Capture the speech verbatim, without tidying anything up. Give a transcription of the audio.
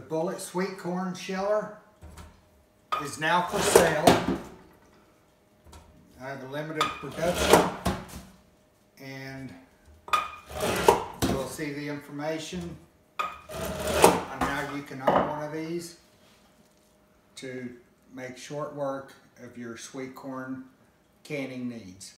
Bulleit sweet corn chiller is now for sale. I have a limited production, and you'll see the information on how you can own one of these to make short work of your sweet corn canning needs.